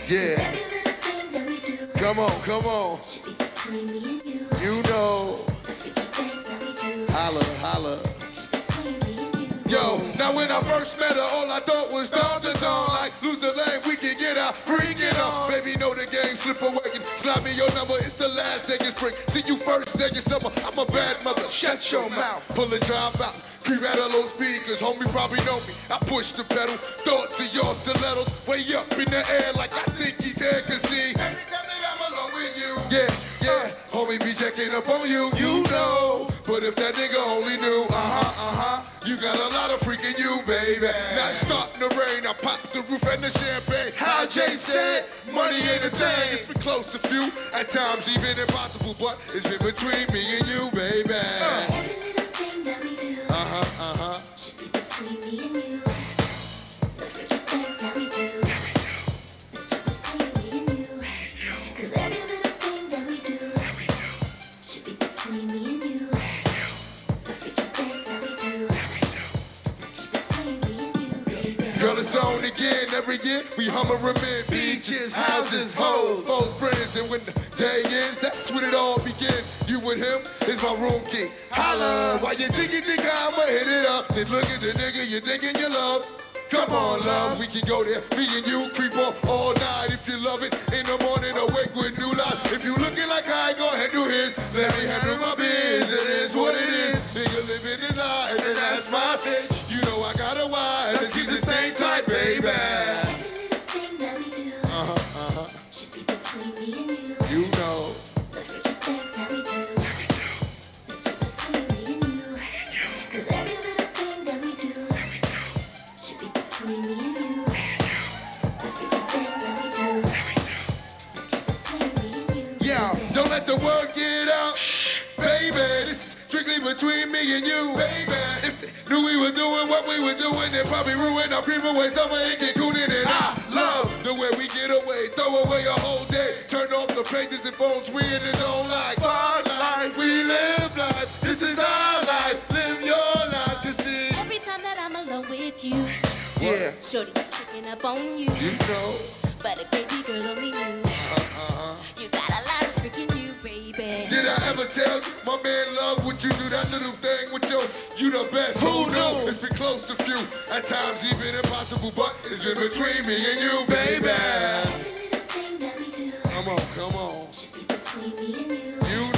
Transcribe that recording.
Yeah. Every little thing that we do Come on, come on. should be between me and you. You know. The freaky things that we do Holla, holla. between me and you. Yo, now when I first met her, all I thought was dawn to dawn. Like, lose the lane, we can get out, freak it on. Baby, know the game, slip away and slide me your number. It's the last day in spring. See you first day in summer. I'm a bad mother, shut your mouth. Pull the drive out, creep at a low speed, cause homie probably know me. I push the pedal, thoughts of your stilettos, way up in the air like I think he's here, cause see, every time that I'm alone with you, yeah, yeah, homie be checking up on you, you know. But if that nigga only knew, you got a lot of freaking you, baby. Now it's starting to rain, I pop the roof and the champagne. How Jay said, money ain't a thing. It's been close to few, at times even impossible, but it's been between me and you, baby. Every little thing that we do should be between me and you. The freaky things that we do between me and you. Cause every little thing that we do should be between me and you. The freaky things that we do between me and you, baby. Girl, it's on again, every year we hummer in beaches, houses, hoes, foes, friends, and when the day ends, that's when it all begins. You with him is my room key. Holla, why you think I'ma hit it up? Then look at the nigga you thinking you love. Come on, love, we can go there. Me and you creep up all night if you love it. In the morning, awake with new life. If you looking like I ain't gonna handle his, let me handle my biz. It is what it is. Nigga living his life, and that's my bitch. You know I got a wife. Let's keep this thing tight, baby. Every little thing that we do should be between me and you. You know. The freaky things that we do between me and you. Cause every little thing that we do should be between me and you. The freaky things that we do between me and you. Yeah, don't let the word get out. Shh, baby, this is strictly between me and you, baby. If they knew we were doing what we were doing, they'd probably ruin our creep away summer and get cool in it. I love the way we get away, throw away a whole day, turn off the pages and phones, we in his own life. Our life, we live life, this is our life, live your life to see. Every time that I'm alone with you, Yeah, shorty checking up on you. you know. But a baby girl only knew you got a lot of freaking you, baby. Did I ever tell you, my man love what you do, that little thing with you the best. Who knew? It's been close to few, at times even impossible, but it's been between me and you, baby. Every little thing that we do Come on, come on. should be between me and you. You